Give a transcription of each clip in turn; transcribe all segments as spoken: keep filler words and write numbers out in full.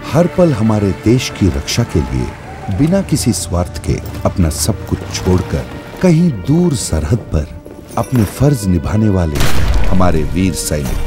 हर पल हमारे देश की रक्षा के लिए बिना किसी स्वार्थ के अपना सब कुछ छोड़कर कहीं दूर सरहद पर अपने फर्ज निभाने वाले हमारे वीर सैनिक।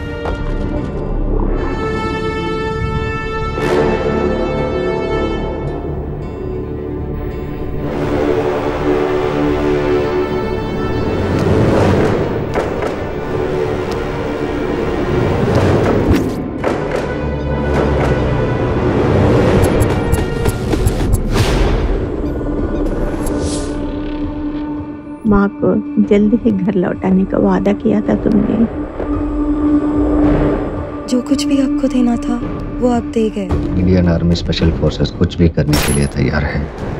माँ को जल्दी ही घर लौटाने का वादा किया था तुमने। जो कुछ भी आपको देना था वो आप दे गए। इंडियन आर्मी स्पेशल फोर्सेस कुछ भी करने के लिए तैयार है।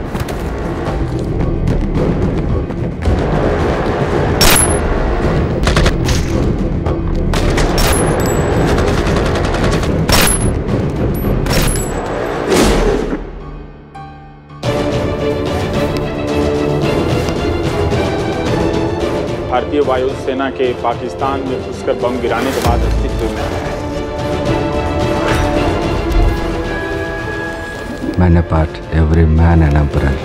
भारतीय वायुसेना के पाकिस्तान में घुसकर बम गिराने के बाद अस्तित्व में आया है। मैंने part every man an emperor.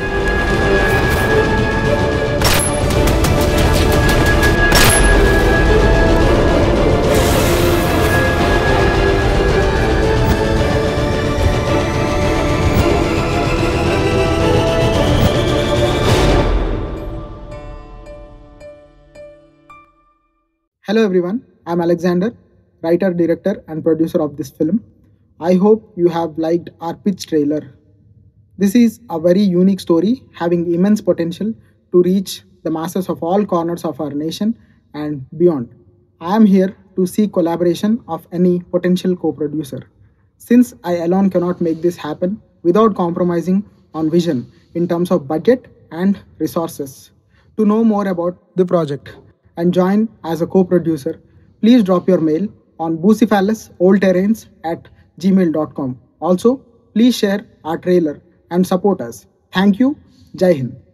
Hello everyone, I am Alexander, writer, director and producer of this film. I hope you have liked our pitch trailer. This is a very unique story having immense potential to reach the masses of all corners of our nation and beyond. I am here to seek collaboration of any potential co-producer. Since I alone cannot make this happen without compromising on vision in terms of budget and resources. To know more about the project and join as a co-producer, please drop your mail on bucephalusoldterrains at gmail dot com. Also, please share our trailer and support us. Thank you. Jai Hind.